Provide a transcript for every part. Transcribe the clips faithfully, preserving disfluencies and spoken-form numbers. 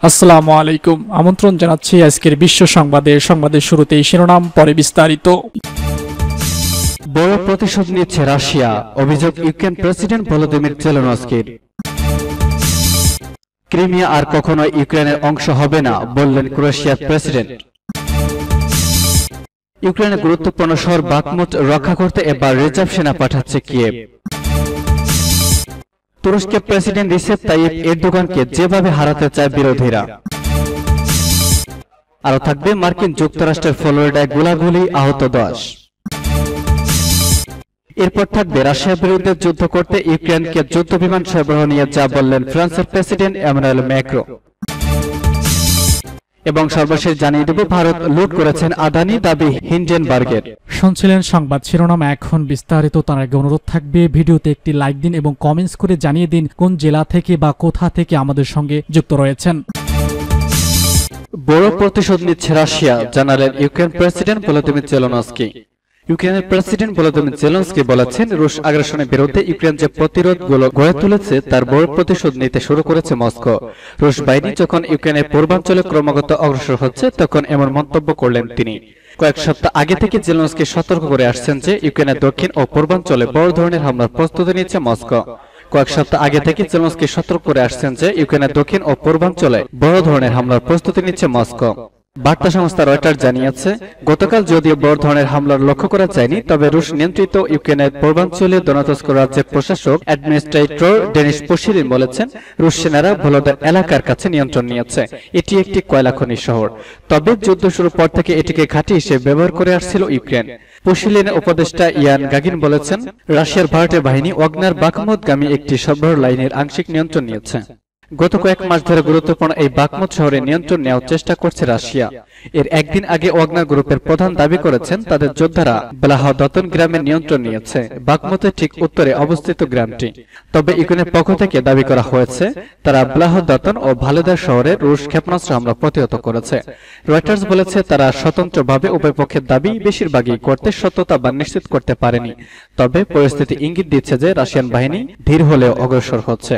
আসসালামু আলাইকুম। আমন্ত্রণ জানাচ্ছি আজকের বিশ্ব সংবাদে। সংবাদের শুরুতেই শিরোনাম, পরে বিস্তারিত। বড় প্রতিশোধ নিচ্ছে রাশিয়া, অভিযোগ ইউক্রেন প্রেসিডেন্ট ভলোদিমির জেলেনস্কির। ক্রিমিয়া আর কখনো ইউক্রেনের অংশ হবে না, বললেন ক্রোয়েশিয়ার প্রেসিডেন্ট। ইউক্রেনের গুরুত্বপূর্ণ শহর বাখমুট রক্ষা করতে এবার রিজার্ভ সেনা পাঠাচ্ছে কিয়েভ। তুরস্কের প্রেসিডেন্ট রিসেপ তাইয়িপ এরদোগানকে যেভাবে হারাতে চায় বিরোধীরা। আরও থাকবে মার্কিন যুক্তরাষ্ট্রের ফ্লোরিডায় গোলাগুলি, আহত দশ। এরপর থাকবে রাশিয়ার বিরুদ্ধে যুদ্ধ করতে ইউক্রেনকে যুদ্ধ বিমান সরবরাহ নিয়ে যা বললেন ফ্রান্সের প্রেসিডেন্ট এমানুয়েল ম্যাক্রো। এবং সর্বশেষ জানিয়ে দেব, ভারত লুট করেছেন আদানি, দাবি হিন্ডেনবার্গের। শুনছিলেন সংবাদ শিরোনাম, এখন বিস্তারিত। তার আগে অনুরোধ থাকবে ভিডিওতে একটি লাইক দিন এবং কমেন্টস করে জানিয়ে দিন কোন জেলা থেকে বা কোথা থেকে আমাদের সঙ্গে যুক্ত রয়েছেন। বড় প্রতিশোধ নিচ্ছে রাশিয়া, জানালেন ইউক্রেন প্রেসিডেন্ট ভলোদিমির জেলেনস্কি। ইউক্রেনের প্রেসিডেন্ট ভলোদিমির জেলেনস্কি বলেছেন, রুশ আগ্রাসনের বিরুদ্ধে ইউক্রেন যে প্রতিরোধগুলো গড়ে তুলেছে তার বড় প্রতিশোধ নিতে শুরু করেছে মস্কো। রুশ বাহিনী যখন ইউক্রেনের পূর্বাঞ্চলে ক্রমাগত অগ্রসর হচ্ছে তখন এমন মন্তব্য করলেন তিনি। কয়েক সপ্তাহ আগে থেকে জেলেনস্কি সতর্ক করে আসছেন যে ইউক্রেনের দক্ষিণ ও পূর্বাঞ্চলে বড় ধরনের হামলার প্রস্তুতি নিচ্ছে মস্কো। কয়েক সপ্তাহ আগে থেকে জেলেনস্কি সতর্ক করে আসছেন যে ইউক্রেনের দক্ষিণ ও পূর্বাঞ্চলে বড় ধরনের হামলার প্রস্তুতি নিচ্ছে মস্কো। বার্তা সংস্থা রয়টার্স জানিয়েছে, গতকাল যদিও বড় ধরনের হামলার লক্ষ্য করা যায়নি, তবে রুশ নিয়ন্ত্রিত ইউক্রেনের পূর্বাঞ্চলীয় দোনেৎস্ক রাজ্যের প্রশাসক অ্যাডমিনিস্ট্রেটর ডেনিস পুশিরিন বলেছেন, রুশ সেনারা ভলোদার এলাকার কাছে নিয়ন্ত্রণ নিয়েছে। এটি একটি কয়লা খনি শহর, তবে যুদ্ধ শুরুর পর থেকে এটিকে ঘাঁটি হিসেবে ব্যবহার করে আসছিল ইউক্রেন। পুশিলিনের উপদেষ্টা ইয়ান গাগিন বলেছেন, রাশিয়ার ভাড়াটে বাহিনী ওয়াগনার বাখমুতগামী একটি সরবরাহ লাইনের আংশিক নিয়ন্ত্রণ নিয়েছে। গত কয়েক মাস ধরে গুরুত্বপূর্ণ এই বাখমুত শহরে নিয়ন্ত্রণ নেওয়ার চেষ্টা করছে রাশিয়া। এর একদিন আগে ওয়াগনার গ্রুপের প্রধান দাবি করেছেন তাদের যোদ্ধারা ব্লাহদতন গ্রামের নিয়ন্ত্রণ নিয়েছে, বাখমুতের ঠিক উত্তরে অবস্থিত গ্রামটি। তবে ইউক্রেনের পক্ষ থেকে দাবি করা হয়েছে তারা ব্লাহদতন ও ভালেদার শহরে রুশ ক্ষেপণাস্ত্র হামলা প্রতিহত করেছে। রয়টার্স বলেছে, তারা স্বতন্ত্রভাবে উভয় পক্ষের দাবি বেশিরভাগই করতে সত্যতা বা নিশ্চিত করতে পারেনি, তবে পরিস্থিতি ইঙ্গিত দিচ্ছে যে রাশিয়ান বাহিনী ধীর হলেও অগ্রসর হচ্ছে।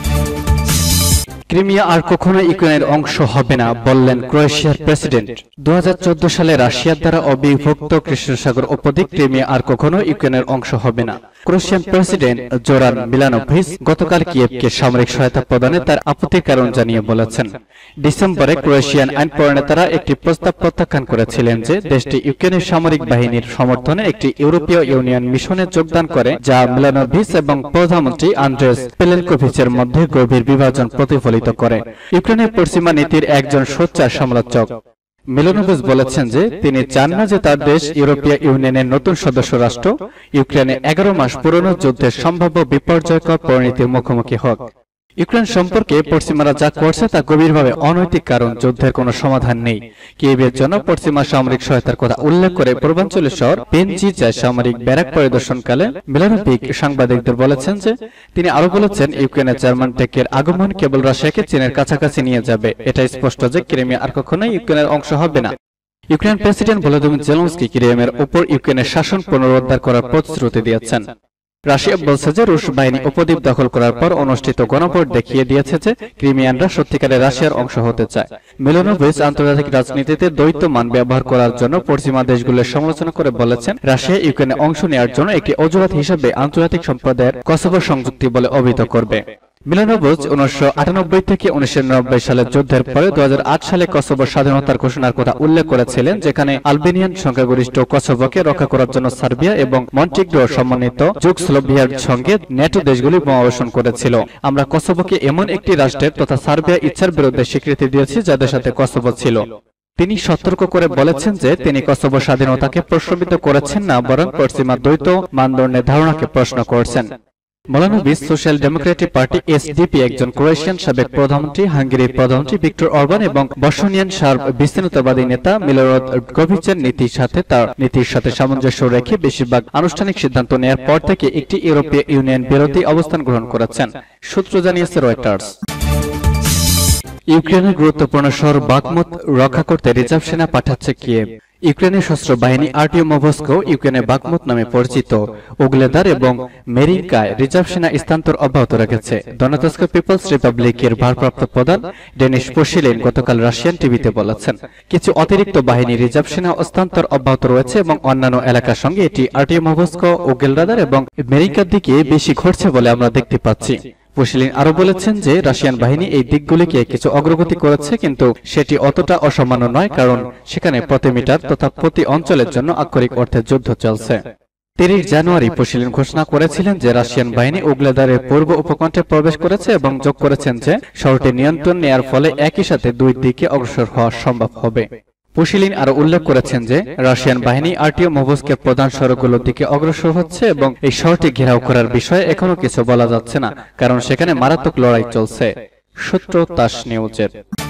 ক্রিমিয়া আর কখনো ইউক্রেনের অংশ হবে না, বললেন ক্রোয়েশিয়ার প্রেসিডেন্ট। দু হাজার চোদ্দ সালে রাশিয়ার দ্বারা অবিভক্ত কৃষ্ণ সাগর উপদ্বীপ ক্রিমিয়া আর কখনো ইউক্রেনের অংশ হবে না। ক্রোয়েশিয়ান প্রেসিডেন্ট জোরান মিলানোভিচ গতকাল কিয়েভকে সামরিক সহায়তা প্রদানে তার আপত্তির কারণ জানিয়ে বলেছেন, ডিসেম্বরে ক্রোয়েশিয়ান আইন প্রণেতারা একটি প্রস্তাব প্রত্যাখ্যান করেছিলেন যে দেশটি ইউক্রেনের সামরিক বাহিনীর সমর্থনে একটি ইউরোপীয় ইউনিয়ন মিশনে যোগদান করে, যা মিলানোভিচ এবং প্রধানমন্ত্রী আন্দ্রেস প্লেনকোভিচের মধ্যে গভীর বিভাজন প্রতিফলিত করে। ইউক্রেনের পশ্চিমা নীতির একজন সোচ্চার সমালোচক মিলানোভিচ বলেছেন যে তিনি চান না যে তার দেশ ইউরোপীয় ইউনিয়নের নতুন সদস্য রাষ্ট্র ইউক্রেনে এগারো মাস পুরনো যুদ্ধের সম্ভাব্য বিপর্যয়কর পরিণতির মুখোমুখি হোক। ইউক্রেন সম্পর্কে পশ্চিমারা যা করছে তা গভীরভাবে অনৈতিক, কারণ যুদ্ধের কোনো সমাধান নেই। কিয়েভের জন্য পশ্চিমা সামরিক সহায়তার কথা উল্লেখ করে পূর্বাঞ্চলের শহর পেনজিজায় সামরিক ব্যারাক পরিদর্শনকালে মিলানোভিচ সাংবাদিকদের বলেছেন যে তিনি আরো বলেছেন, ইউক্রেনের জার্মান টেকের আগমন কেবল রাশিয়াকে চীনের কাছাকাছি নিয়ে যাবে। এটা স্পষ্ট যে ক্রিমিয়া আর কখনোই ইউক্রেনের অংশ হবে না। ইউক্রেন প্রেসিডেন্ট ভলোদিমির জেলেনস্কি ক্রিমিয়ার উপর ইউক্রেনের শাসন পুনরুদ্ধার করার প্রতিশ্রুতি দিয়েছেন। রাশিয়া বলছে যে রুশ বাহিনী উপদ্বীপ দখল করার পর অনুষ্ঠিত গণভোট দেখিয়ে দিয়েছে যে ক্রিমিয়ানরা সত্যিকারের রাশিয়ার অংশ হতে চায়। মিলানোভিচ আন্তর্জাতিক রাজনীতিতে দ্বৈত মান ব্যবহার করার জন্য পশ্চিমা দেশগুলোর সমালোচনা করে বলেছেন, রাশিয়া ইউক্রেনে অংশ নেওয়ার জন্য একটি অজুহাত হিসেবে আন্তর্জাতিক সম্প্রদায়ের কসোভো সংযুক্তি বলে অভিহিত করবে। মিলানোভিচ উনিশশো আটানব্বই থেকে উনিশশো নিরানব্বই সালের যুদ্ধের পরে দু হাজার আট সালে কসোভোর স্বাধীনতার ঘোষণার কথা উল্লেখ করেছিলেন, যেখানে আলবেনিয়ান সংখ্যাগরিষ্ঠ কসোভোকে রক্ষা করার জন্য সার্বিয়া এবং মন্টিগ্রো সমন্বিত যুগোস্লাভিয়ার সঙ্গে ন্যাটো দেশগুলি বোমাবর্ষণ করেছিল। আমরা কসোভোকে এমন একটি রাষ্ট্রের তথা সার্বিয়া ইচ্ছার বিরুদ্ধে স্বীকৃতি দিয়েছি যাদের সাথে কসোভো ছিল। তিনি সতর্ক করে বলেছেন যে তিনি কসোভো স্বাধীনতাকে প্রশ্নবিদ্ধ করেছেন না, বরং পশ্চিমা দ্বৈত মানদণ্ডের ধারণাকে প্রশ্ন করছেন। Milanovic social democratic party SDP, একজন ক্রোয়েশিয়ান সাবেক প্রধানমন্ত্রী, হাঙ্গেরির প্রধানমন্ত্রী ভিক্টর অরবান এবং বসনিয়ান সার্ব বিচ্ছিন্নতাবাদী নেতা মিলোরাদ ডোডিচের নীতির সাথে তার নীতির সাথে সামঞ্জস্য রেখে বেশিরভাগ আনুষ্ঠানিক সিদ্ধান্ত নেওয়ার পর থেকে একটি ইউরোপীয় ইউনিয়ন বিরোধী অবস্থান গ্রহণ করেছেন, সূত্র জানিয়েছে রয়টার্স। ইউক্রেনের গুরুত্বপূর্ণ শহর বাখমুত রক্ষা করতে রিজার্ভ সেনা পাঠাচ্ছে কিয়েভ। ইউক্রেনের সশস্ত্র বাহিনী আর্টিমোভস্কো ইউক্রেনের বাকমুত নামে পরিচিত উগলেদার এবং মেরিঙ্কায় রিজার্ভ সেনা স্থানান্তর অব্যাহত রেখেছে। দনেৎস্ক পিপলস রিপাবলিকের ভারপ্রাপ্ত প্রধান ডেনিস পুশিলিন গতকাল রাশিয়ান টিভিতে বলেছেন, কিছু অতিরিক্ত বাহিনী রিজার্ভ সেনা স্থানান্তর অব্যাহত রয়েছে এবং অন্যান্য এলাকার সঙ্গে এটি আর্টিমোভস্কো উগলেদার এবং মেরিঙ্কার দিকে বেশি ঘটছে বলে আমরা দেখতে পাচ্ছি। পুশিলিন আরো বলেছেন যে রাশিয়ান বাহিনী এই দিকগুলিকে কিছু অগ্রগতি করেছে, কিন্তু সেটি অতটা অসামান্য নয়, কারণ সেখানে প্রতি মিটার তথা প্রতি অঞ্চলের জন্য আক্ষরিক অর্থে যুদ্ধ চলছে। তিরিশ জানুয়ারি পুশিলিন ঘোষণা করেছিলেন যে রাশিয়ান বাহিনী উগলেদারের পূর্ব উপকণ্ঠে প্রবেশ করেছে এবং যোগ করেছেন যে শহরটি নিয়ন্ত্রণ নেয়ার ফলে একই সাথে দুই দিকে অগ্রসর হওয়া সম্ভব হবে। পুশিলিন আরো উল্লেখ করেছেন যে রাশিয়ান বাহিনী আর্টিমোভস্কের প্রধান সড়কগুলোর দিকে অগ্রসর হচ্ছে এবং এই শহরটি ঘেরাও করার বিষয়ে এখনো কিছু বলা যাচ্ছে না, কারণ সেখানে মারাত্মক লড়াই চলছে। সূত্র তাস নিউজের।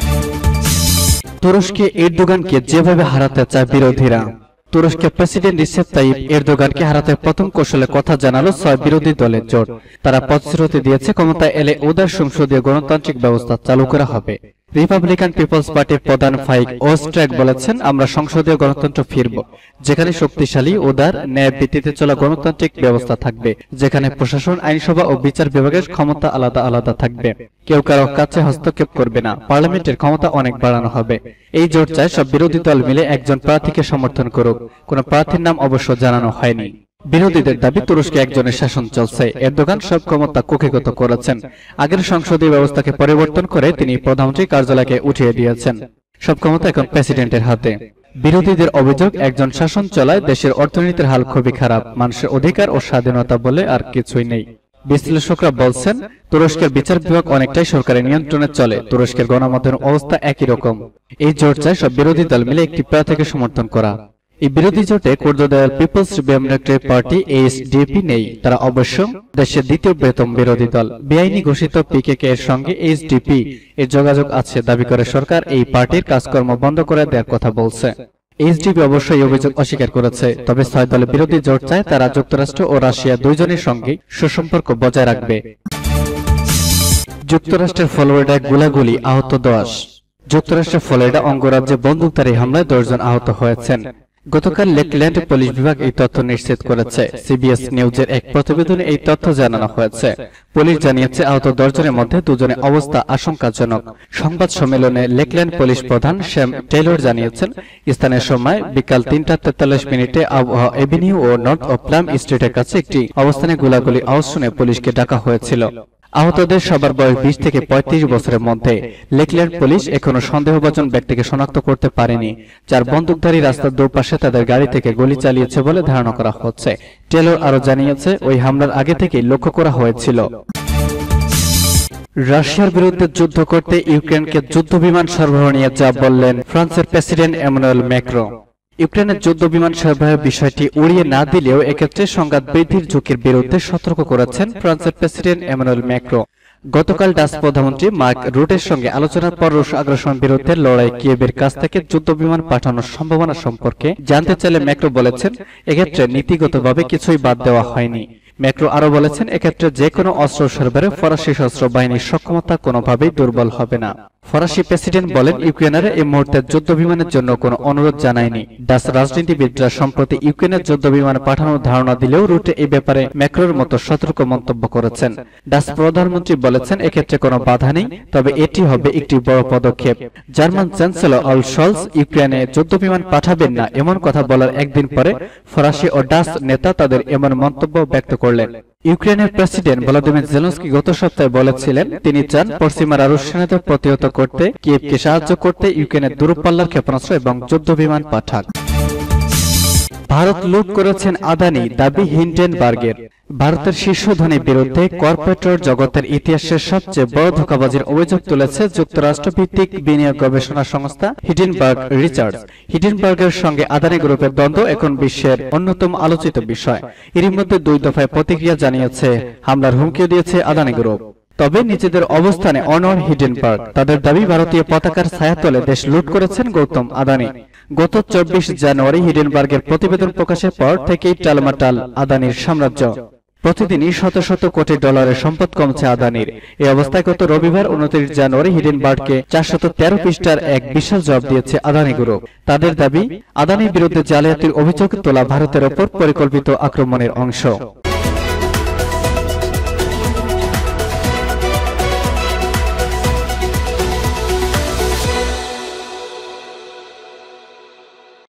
তুরস্কে এরদোগানকে যেভাবে হারাতে চায় বিরোধীরা। তুরস্কের প্রেসিডেন্ট রিসেপ তাইয়িপ এরদোগানকে হারাতে প্রথম কৌশলের কথা জানালো ছয় বিরোধী দলের জোট। তারা প্রতিশ্রুতি দিয়েছে ক্ষমতায় এলে উদার সংসদীয় গণতান্ত্রিক ব্যবস্থা চালু করা হবে। রিপাবলিকান পিপলস পার্টির প্রধান ফাইক ওস্ট্রাক বলেছেন, আমরা সংসদীয় গণতন্ত্র ফিরব, যেখানে শক্তিশালী উদার ন্যায় ভিত্তিতে চলা গণতান্ত্রিক ব্যবস্থা থাকবে, যেখানে প্রশাসন আইনসভা ও বিচার বিভাগের ক্ষমতা আলাদা আলাদা থাকবে, কেউ কারো কাছে হস্তক্ষেপ করবে না, পার্লামেন্টের ক্ষমতা অনেক বাড়ানো হবে। এই জোট চায় সব বিরোধী দল মিলে একজন প্রার্থীকে সমর্থন করুক। কোন প্রার্থীর নাম অবশ্য জানানো হয়নি। বিরোধীদের দাবি তুরস্কে একজনের শাসন চলছে। এরদোগান সব ক্ষমতা কুক্ষিগত করেছেন। আগের সংসদীয় ব্যবস্থাকে পরিবর্তন করে তিনি প্রধানমন্ত্রী কার্যালয়কে উঠিয়ে দিয়েছেন। সব ক্ষমতা এখন প্রেসিডেন্টের হাতে। বিরোধীদের অভিযোগ, একজন শাসন চলায় দেশের অর্থনীতির হাল খুবই খারাপ, মানুষের অধিকার ও স্বাধীনতা বলে আর কিছুই নেই। বিশ্লেষকরা বলছেন, তুরস্কের বিচার বিভাগ অনেকটাই সরকারের নিয়ন্ত্রণে চলে। তুরস্কের গণমাধ্যমের অবস্থা একই রকম। এই জোট চায় সব বিরোধী দল মিলে একটি প্রার্থীকে সমর্থন করা। এই বিরোধী জোটে কুর্দদের পিপলস ডেমোক্রেটিক পার্টি এইচডিপি নেই। তারা অবশ্য দেশের দ্বিতীয় বৃহত্তম বিরোধী দল। বেআইনি ঘোষিত পিকেকে এর সঙ্গে এইচডিপি এর যোগাযোগ আছে দাবি করে সরকার এই পার্টির কাজকর্ম বন্ধ করে দেওয়ার কথা বলছে। এইচডিপি অবশ্যই অভিযোগ অস্বীকার করেছে। তবে ছয় দলের বিরোধী জোট চায় তারা যুক্তরাষ্ট্র ও রাশিয়া দুইজনের সঙ্গে সুসম্পর্ক বজায় রাখবে। যুক্তরাষ্ট্রের ফ্লোরিডায় গোলাগুলি, আহত দশ। যুক্তরাষ্ট্রের ফ্লোরিডা অঙ্গরাজ্যে বন্দুকধারী হামলায় দশজন আহত হয়েছেন। গতকাল লেকল্যান্ড পুলিশ বিভাগ এই তথ্য নিশ্চিত করেছে। সিবিএস নিউজের এক প্রতিবেদনে এই তথ্য জানানো হয়েছে। পুলিশ জানিয়েছে আহত দশজনের মধ্যে দুজনের অবস্থা আশঙ্কাজনক। সংবাদ সম্মেলনে লেকল্যান্ড পুলিশ প্রধান শ্যাম টেইলর জানিয়েছেন, স্থানীয় সময় বিকাল তিনটা তেতাল্লিশ মিনিটে আবহাওয়া এভিনিউ ও নর্থ অফ প্লাম স্ট্রিটের কাছে একটি অবস্থানে গোলাগুলি আওয়াজ শুনে পুলিশকে ডাকা হয়েছিল। আহতদের সবার বয়স বিশ থেকে পঁয়ত্রিশ বছরের মধ্যে। লেকল্যান্ড পুলিশ এখনো সন্দেহভাজন ব্যক্তিকে শনাক্ত করতে পারেনি, যার বন্দুকধারী রাস্তার দুপাশে তাদের গাড়ি থেকে গুলি চালিয়েছে বলে ধারণা করা হচ্ছে। টেলর আরো জানিয়েছে, ওই হামলার আগে থেকেই লক্ষ্য করা হয়েছিল। রাশিয়ার বিরুদ্ধে যুদ্ধ করতে ইউক্রেনকে যুদ্ধ বিমান সরবরাহ নিয়ে যা বললেন ফ্রান্সের প্রেসিডেন্ট এমানুয়েল ম্যাক্রো। ইউক্রেনের যুদ্ধ বিমান সরবরাহের বিষয়টি উড়িয়ে না দিলেও এক্ষেত্রে সংঘাত বৃদ্ধির ঝুঁকির বিরুদ্ধে সতর্ক করেছেন ফ্রান্সের প্রেসিডেন্ট এমানুয়েল ম্যাক্রো। গতকাল ডাচ প্রধানমন্ত্রী মার্ক রুটের সঙ্গে আলোচনার পর রুশ আগ্রাসন বিরুদ্ধে লড়াই কিয়েভের কাছ থেকে যুদ্ধ বিমান পাঠানোর সম্ভাবনা সম্পর্কে জানতে চাইলে ম্যাক্রো বলেছেন, এক্ষেত্রে নীতিগতভাবে কিছুই বাদ দেওয়া হয়নি। ম্যাক্রো আরো বলেছেন, এক্ষেত্রে যে কোনো অস্ত্র সরবরাহে ফরাসি সশস্ত্র বাহিনীর সক্ষমতা কোনোভাবেই দুর্বল হবে না। ফরাসি প্রেসিডেন্ট বলেন, ইউক্রেনের এই মুহূর্তে যুদ্ধ বিমানের জন্য কোনো অনুরোধ জানায়নি। ডাচ রাজনীতিবিদরা সম্প্রতি ইউক্রেনের যুদ্ধ বিমান পাঠানোর ধারণা দিলেও রুটে এই ব্যাপারে ম্যাক্রোর মতো সতর্ক মন্তব্য করেছেন। ডাচ প্রধানমন্ত্রী বলেছেন, এক্ষেত্রে কোনো বাধা নেই, তবে এটি হবে একটি বড় পদক্ষেপ। জার্মান চ্যান্সেলর অলফ শলস ইউক্রেনে যুদ্ধ বিমান পাঠাবেন না এমন কথা বলার একদিন পরে ফরাসি ও ডাচ নেতা তাদের এমন মন্তব্য ব্যক্ত করলেন। ইউক্রেনের প্রেসিডেন্ট ভলোদিমির জেলেনস্কি গত সপ্তাহে বলেছিলেন, তিনি চান পশ্চিমা রুশ সেনাদের প্রতিহত করতে কিয়েভকে সাহায্য করতে ইউক্রেনের দূরপাল্লার ক্ষেপণাস্ত্র এবং যুদ্ধ বিমান পাঠাক। ভারত লুট করেছেন আদানি, দাবি হিন্ডেনবার্গের। ভারতের শীর্ষ ধনীর বিরুদ্ধে কর্পোরেটর জগতের ইতিহাসের সবচেয়ে বড় ধোঁকাবাজির অভিযোগ তুলেছে যুক্তরাষ্ট্র ভিত্তিক বিনিয়োগ গবেষণা সংস্থা হিন্ডেনবার্গ রিসার্চ। হিন্ডেনবার্গের সঙ্গে আদানি গ্রুপের দ্বন্দ্ব এখন বিশ্বের অন্যতম আলোচিত বিষয়। এরই মধ্যে দুই দফায় প্রতিক্রিয়া জানিয়েছে, হামলার হুমকিও দিয়েছে আদানি গ্রুপ। তবে নিজেদের অবস্থানে অনড় হিন্ডেনবার্গ। তাদের দাবি, ভারতীয় পতাকার ছায়াতলে দেশ লুট করেছেন গৌতম আদানি। গত চব্বিশ জানুয়ারি হিন্ডেনবার্গের প্রতিবেদন প্রকাশের পর থেকেই টালমাটাল আদানির সাম্রাজ্য। প্রতিদিনই শত শত কোটি ডলারের সম্পদ কমছে আদানির। এই অবস্থায় গত রবিবার উনত্রিশ জানুয়ারি হিডেনবার্গকে চারশত তেরো পৃষ্ঠার এক বিশাল জবাব দিয়েছে আদানি গ্রুপ। তাদের দাবি, আদানির বিরুদ্ধে জালিয়াতির অভিযোগ তোলা ভারতের ওপর পরিকল্পিত আক্রমণের অংশ।